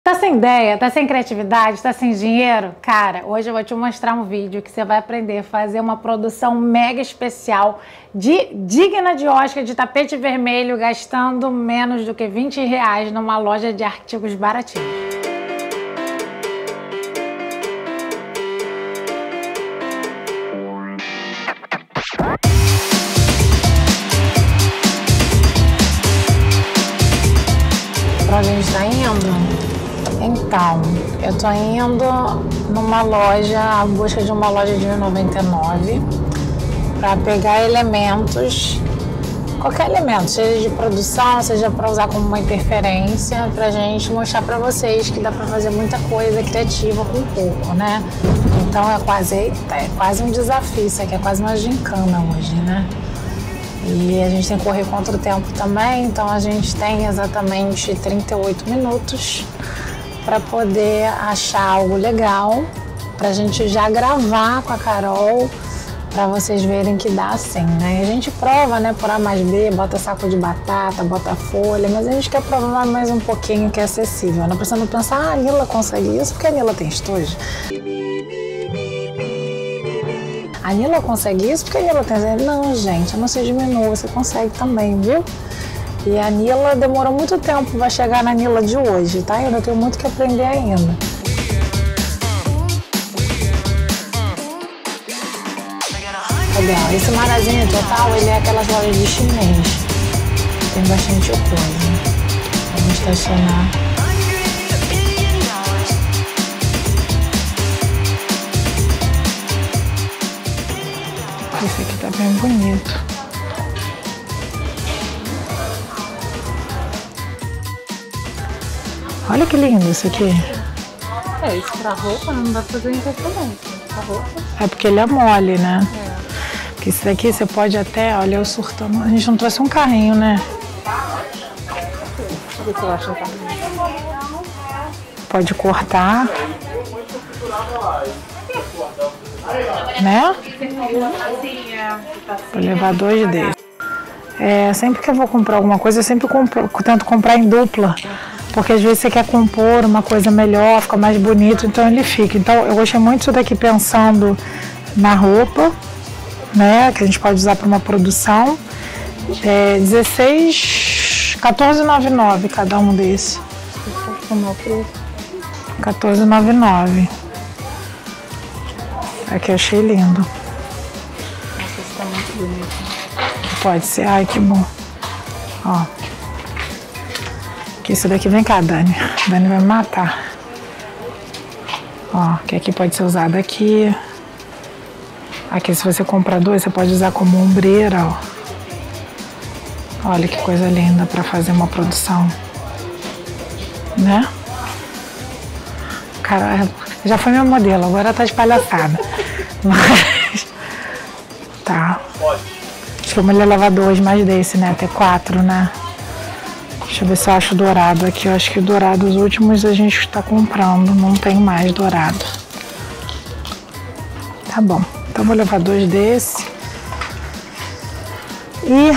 Tá sem ideia, tá sem criatividade, tá sem dinheiro? Cara, hoje eu vou te mostrar um vídeo que você vai aprender a fazer uma produção mega especial digna de Oscar de tapete vermelho, gastando menos do que R$20 numa loja de artigos baratinhos. Pra onde a gente tá indo? Então, eu tô indo numa loja, à busca de uma loja de R$1,99 para pegar elementos, qualquer elemento, seja de produção, seja para usar como uma interferência, pra gente mostrar para vocês que dá para fazer muita coisa criativa com pouco, né? Então é quase um desafio, isso aqui é quase uma gincana hoje, né? E a gente tem que correr contra o tempo também, então a gente tem exatamente 38 minutos para poder achar algo legal, pra gente já gravar com a Carol, para vocês verem que dá assim, né? A gente prova, né, por A mais B, bota saco de batata, bota folha, mas a gente quer provar mais um pouquinho que é acessível, não precisa pensar, a Nila consegue isso porque a Nila tem estojo. A Nila consegue isso porque a Nila tem... Não, gente, não se diminua, você consegue também, viu? E a Nila demorou muito tempo para chegar na Nila de hoje, tá? Eu ainda tenho muito que aprender ainda. Legal, esse Magazine Total, ele é aquelas lojas de chinês. Tem bastante coisa. Vamos estacionar. Esse aqui tá bem bonito. Olha que lindo isso aqui. É, isso pra roupa não dá pra fazer interferência. Pra roupa. É porque ele é mole, né? É. Porque esse daqui você pode até, olha, eu surtando. A gente não trouxe um carrinho, né? Deixa eu ver se eu acho um carrinho. Pode cortar. Né? Vou levar 2 desses. É, sempre que eu vou comprar alguma coisa, eu sempre tento comprar em dupla. Porque às vezes você quer compor uma coisa melhor, fica mais bonito, então ele fica. Então eu gostei muito disso daqui pensando na roupa, né? Que a gente pode usar para uma produção. É, R$14,99 cada um desse. R$14,99. Aqui eu achei lindo. Nossa, esse tá muito bonito. Pode ser, ai que bom. Ó. Que isso daqui, vem cá, Dani. Dani vai me matar. Ó, que aqui pode ser usado aqui. Aqui, se você comprar 2, você pode usar como ombreira, ó. Olha que coisa linda para fazer uma produção. Né? Cara, já foi meu modelo, agora tá de palhaçada. Mas... Tá. Acho que eu vou levar 2 mais desse, né? Até 4, né? Deixa eu ver se eu acho dourado aqui. Eu acho que o dourado, os últimos a gente está comprando. Não tem mais dourado. Tá bom. Então vou levar 2 desse. E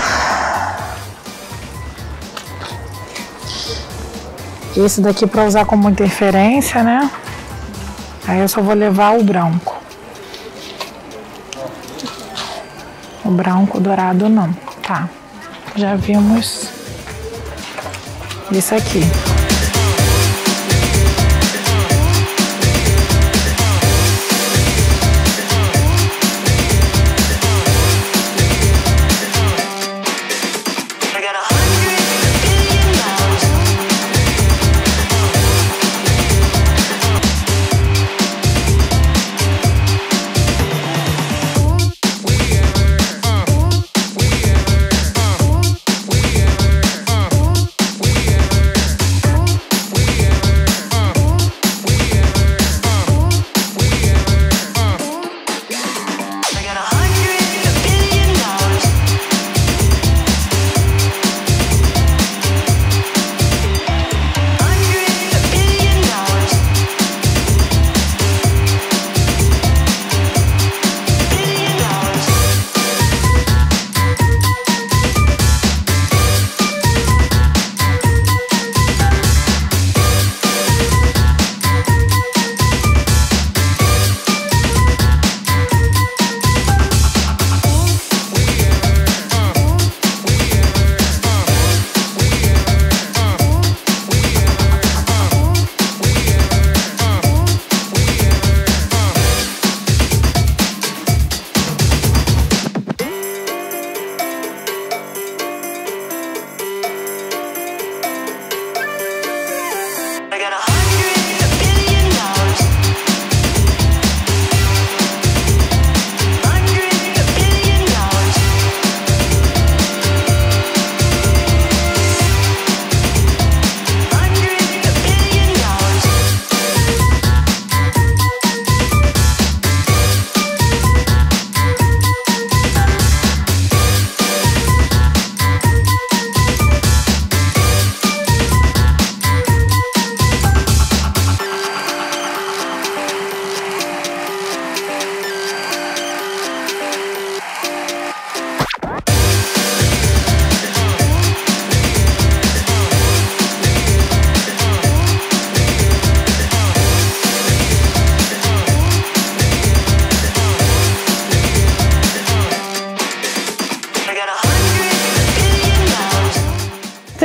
esse daqui para usar como interferência, né? Aí eu só vou levar o branco. O branco, o dourado não. Tá. Já vimos isso aqui.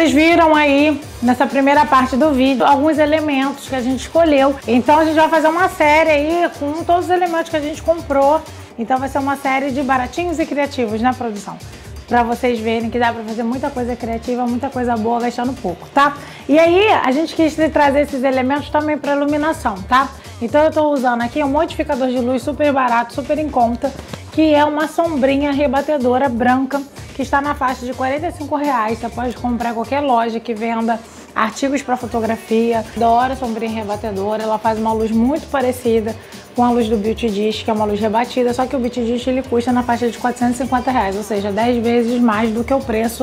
Vocês viram aí, nessa primeira parte do vídeo, alguns elementos que a gente escolheu. Então a gente vai fazer uma série aí com todos os elementos que a gente comprou. Então vai ser uma série de baratinhos e criativos na produção. Pra vocês verem que dá pra fazer muita coisa criativa, muita coisa boa gastando pouco, tá? E aí, a gente quis trazer esses elementos também pra iluminação, tá? Então eu tô usando aqui um modificador de luz super barato, super em conta, que é uma sombrinha rebatedora branca, que está na faixa de R$45. Você pode comprar em qualquer loja que venda artigos para fotografia. Adoro a sombrinha rebatedora, ela faz uma luz muito parecida com a luz do Beauty Dish, que é uma luz rebatida, só que o Beauty Dish ele custa na faixa de R$450, ou seja, 10 vezes mais do que o preço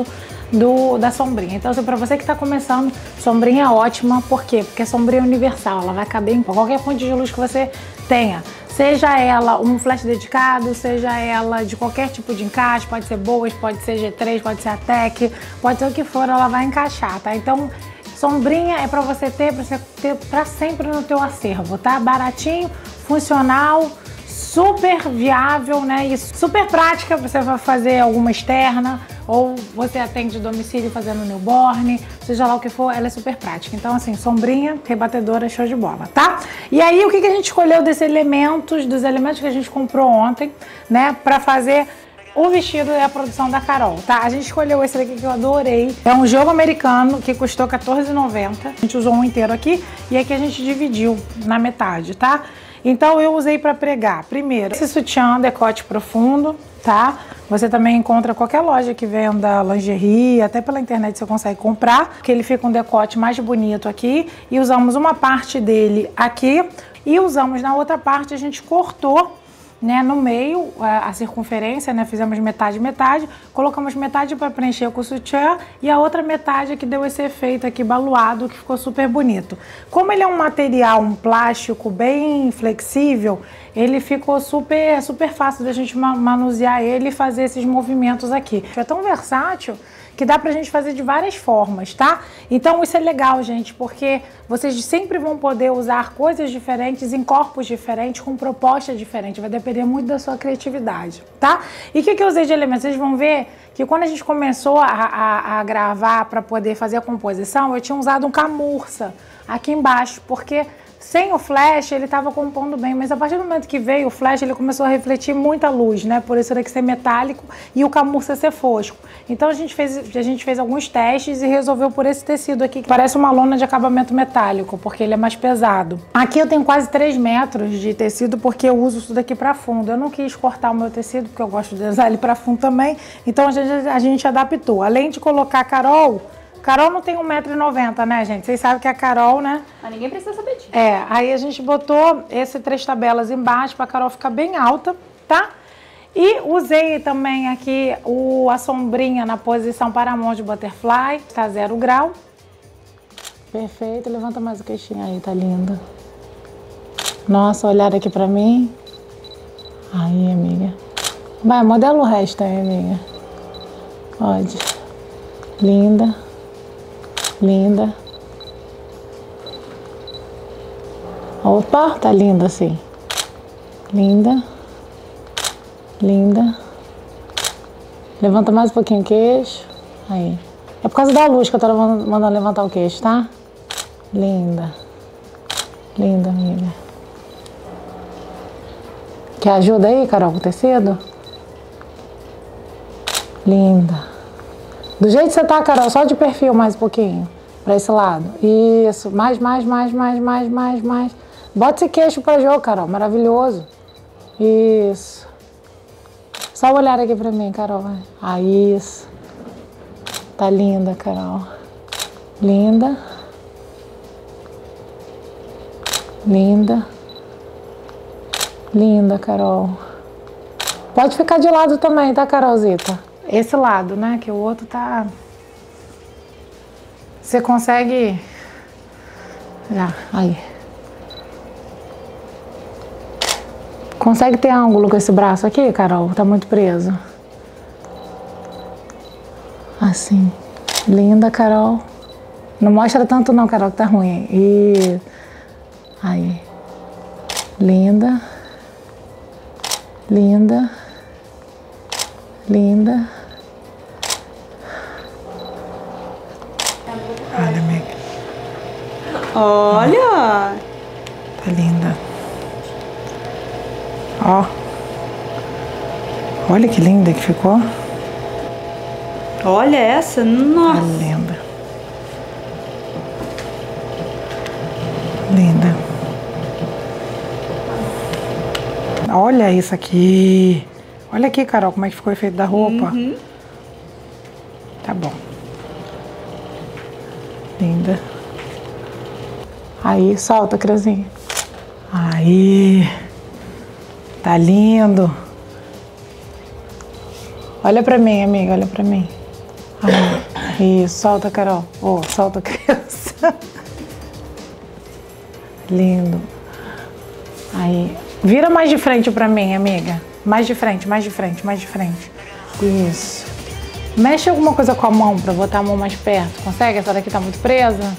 da sombrinha. Então, assim, para você que está começando, sombrinha é ótima. Por quê? Porque a sombrinha é universal, ela vai caber em qualquer fonte de luz que você tenha. Seja ela um flash dedicado, seja ela de qualquer tipo de encaixe, pode ser Boas, pode ser G3, pode ser a Tech, pode ser o que for, ela vai encaixar, tá? Então, sombrinha é para você ter para sempre no teu acervo, tá? Baratinho, funcional, super viável, né? E super prática. Você vai fazer alguma externa ou você atende domicílio fazendo newborn, seja lá o que for, ela é super prática. Então, assim, sombrinha, rebatedora, show de bola, tá? E aí, o que a gente escolheu dos elementos que a gente comprou ontem, né? Pra fazer o vestido e a produção da Carol, tá? A gente escolheu esse daqui que eu adorei. É um jogo americano que custou R$14,90. A gente usou um inteiro aqui e aqui a gente dividiu na metade, tá? Então eu usei para pregar, primeiro, esse sutiã decote profundo, tá? Você também encontra qualquer loja que venda lingerie, até pela internet você consegue comprar, porque ele fica um decote mais bonito aqui. E usamos uma parte dele aqui e usamos na outra parte, a gente cortou, né, no meio, a circunferência, né, fizemos metade, colocamos metade para preencher com o sutiã e a outra metade que deu esse efeito aqui baluado, que ficou super bonito. Como ele é um material, um plástico bem flexível, ele ficou super fácil da gente manusear ele e fazer esses movimentos aqui. É tão versátil que dá pra gente fazer de várias formas, tá? Então isso é legal, gente, porque vocês sempre vão poder usar coisas diferentes em corpos diferentes, com propostas diferentes, vai depender muito da sua criatividade, tá? E o que eu usei de elementos? Vocês vão ver que quando a gente começou a gravar para poder fazer a composição, eu tinha usado um camurça aqui embaixo, porque sem o flash ele estava compondo bem, mas a partir do momento que veio o flash ele começou a refletir muita luz, né? Por isso daqui ser metálico e o camurça ser fosco. Então a gente fez alguns testes e resolveu por esse tecido aqui, que parece uma lona de acabamento metálico, porque ele é mais pesado. Aqui eu tenho quase 3 metros de tecido, porque eu uso isso daqui para fundo. Eu não quis cortar o meu tecido, porque eu gosto de usar ele para fundo também, então a gente adaptou. Além de colocar Carol não tem 1,90 m, né, gente? Vocês sabem que a Carol, né? Mas ninguém precisa saber disso. Aí a gente botou esse 3 tabelas embaixo pra Carol ficar bem alta, tá? E usei também aqui a sombrinha na posição Paramount Butterfly, tá 0 grau. Perfeito, levanta mais o queixinho aí, tá linda. Nossa, olhar aqui pra mim. Aí, amiga. Vai, modela o resto aí, amiga. Pode. Linda. Linda. Opa, tá linda assim. Linda. Linda. Levanta mais um pouquinho o queixo. Aí. É por causa da luz que eu tô mandando levantar o queixo, tá? Linda. Linda, amiga. Quer ajuda aí, Carol, com o tecido? Linda. Do jeito que você tá, Carol, só de perfil mais um pouquinho. Pra esse lado. Isso. Mais. Bota esse queixo pra jogo, Carol. Maravilhoso. Isso. Só olhar aqui pra mim, Carol. Vai. Ah, isso. Tá linda, Carol. Linda. Linda. Linda, Carol. Pode ficar de lado também, tá, Carolzita? Esse lado, né? Que o outro tá... Você consegue... Já, aí. Consegue ter ângulo com esse braço aqui, Carol? Tá muito preso. Assim. Linda, Carol. Não mostra tanto não, Carol, que tá ruim. E... Aí. Linda. Linda. Linda. Olha! Tá linda. Ó. Olha que linda que ficou. Olha essa, Tá nossa. linda. Linda. Olha isso aqui. Olha aqui, Carol, como é que ficou o efeito da roupa. Tá bom. Linda. Aí, solta, Creuzinho. Aí. Tá lindo. Olha pra mim, amiga, olha pra mim. Aí. Isso, solta, Carol. Ó, solta a criança. Lindo. Aí. Vira mais de frente pra mim, amiga. Mais de frente, mais de frente, mais de frente. Isso. Mexe alguma coisa com a mão pra botar a mão mais perto. Consegue? Essa daqui tá muito presa.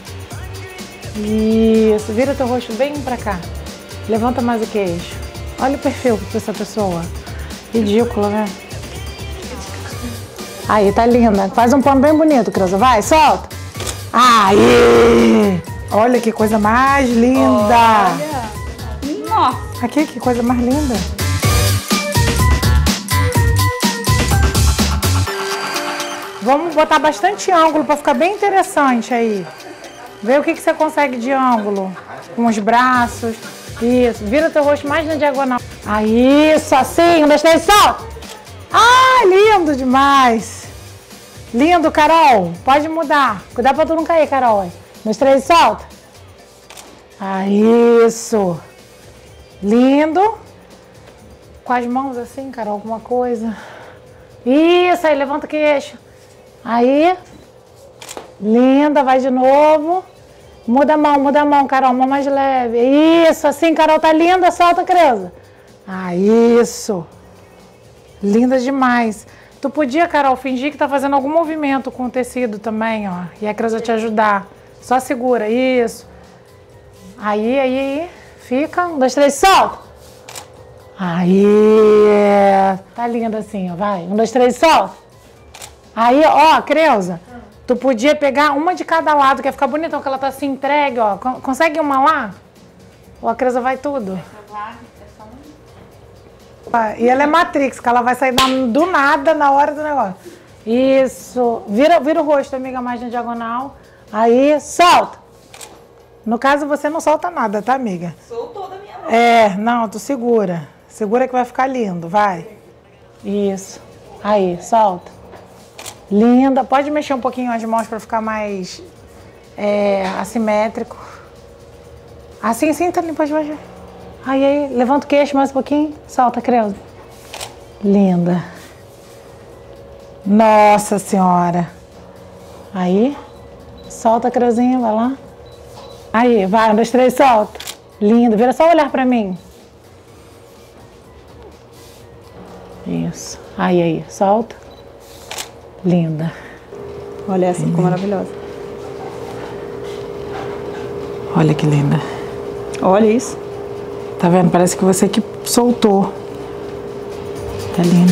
Isso. Vira teu rosto bem pra cá. Levanta mais o queixo. Olha o perfil dessa pessoa. Ridícula, né? Aí, tá linda. Faz um pano bem bonito, Creuza. Vai, solta. Aí! Olha que coisa mais linda. Olha. Nossa. Aqui, que coisa mais linda. Vamos botar bastante ângulo para ficar bem interessante aí. Vê o que você consegue de ângulo. Com os braços. Isso. Vira teu rosto mais na diagonal. Aí, isso, assim. 1, 2, 3, solta. Ah, lindo demais. Lindo, Carol. Pode mudar. Cuidado pra tu não cair, Carol. 1, 2, 3, solta. Aí, isso. Lindo. Com as mãos assim, Carol, alguma coisa. Isso, aí, levanta o queixo. Aí. Linda, vai de novo. Muda a mão, Carol, mão mais leve. Isso, assim, Carol, tá linda, solta, Creuza. Ah, isso. Linda demais. Tu podia, Carol, fingir que tá fazendo algum movimento com o tecido também, ó. E a Creuza te ajudar. Só segura, isso. Aí. Fica. 1, 2, 3, solta. Aí. Tá linda assim, ó. Vai. 1, 2, 3, solta. Aí, ó, Creuza. Tu podia pegar uma de cada lado, que ia ficar bonitão, que ela tá assim entregue, ó. Consegue uma lá? Ou a Creuza vai tudo? E ela é Matrix, que ela vai sair do nada na hora do negócio. Isso. Vira o rosto, amiga, mais na diagonal. Aí, solta. No caso, você não solta nada, tá, amiga? Soltou da minha mão. Não, tu segura. Segura que vai ficar lindo, vai. Isso. Aí, solta. Linda. Pode mexer um pouquinho as mãos pra ficar mais assimétrico. Assim, tá limpo as mãos. Aí, levanta o queixo mais um pouquinho. Solta, Creuza. Linda. Nossa Senhora. Aí. Solta, Creuzinha, vai lá. Aí, vai, 1, 2, 3, solta. Lindo. Vira só olhar pra mim. Isso. Aí, solta. Linda. Olha essa, ficou maravilhosa. Olha que linda. Olha isso. Tá vendo? Parece que você que soltou. Tá linda.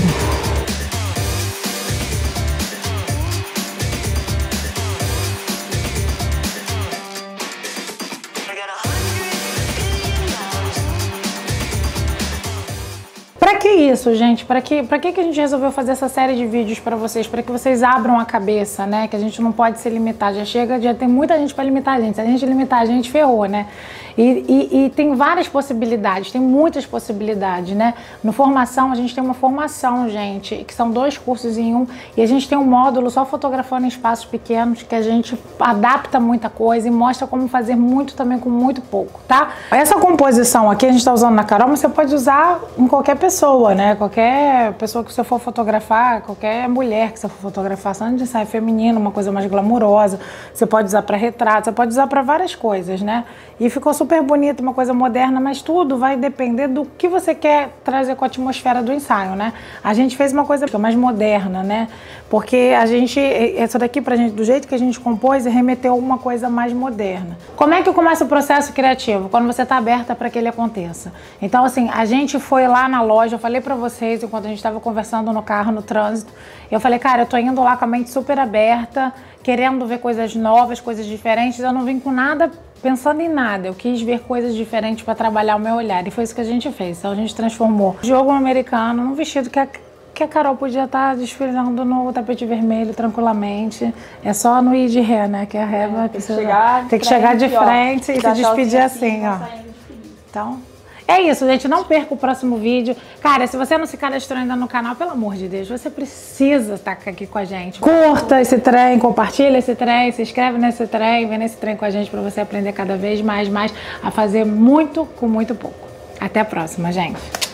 Pra que isso, gente? Pra que a gente resolveu fazer essa série de vídeos pra vocês? Pra que vocês abram a cabeça, né? Que a gente não pode se limitar. Já tem muita gente pra limitar a gente. Se a gente limitar, a gente ferrou, né? E tem várias possibilidades, tem muitas possibilidades, né? No Formação, a gente tem uma formação, gente, que são 2 cursos em um, e a gente tem um módulo só fotografando em espaços pequenos, que a gente adapta muita coisa e mostra como fazer muito também com muito pouco, tá? Essa composição aqui a gente tá usando na Carol, mas você pode usar em qualquer pessoa, né? Qualquer pessoa que você for fotografar, qualquer mulher que você for fotografar, sendo de ensaio feminino, uma coisa mais glamurosa, você pode usar para retrato, você pode usar para várias coisas, né? E ficou super bonito, uma coisa moderna, mas tudo vai depender do que você quer trazer com a atmosfera do ensaio, né? A gente fez uma coisa mais moderna, né? Porque essa daqui pra gente, do jeito que a gente compôs, remeteu a uma coisa mais moderna. Como é que começa o processo criativo? Quando você tá aberta para que ele aconteça. Então, assim, a gente foi lá na loja, eu falei pra vocês, enquanto a gente tava conversando no carro, no trânsito, eu falei, cara, eu tô indo lá com a mente super aberta, querendo ver coisas novas, coisas diferentes, eu não vim com nada pensando em nada. Eu quis ver coisas diferentes para trabalhar o meu olhar. E foi isso que a gente fez. Então a gente transformou o jogo americano num vestido que a Carol podia estar desfilando no tapete vermelho tranquilamente. É só no ir de ré, né? Que a ré vai precisar. Tem que chegar de frente e se despedir assim, ó. Então, é isso, gente. Não perca o próximo vídeo. Cara, se você não se cadastrou ainda no canal, pelo amor de Deus, você precisa estar aqui com a gente. Curta esse trem, compartilha esse trem, se inscreve nesse trem, vem nesse trem com a gente para você aprender cada vez mais a fazer muito com muito pouco. Até a próxima, gente.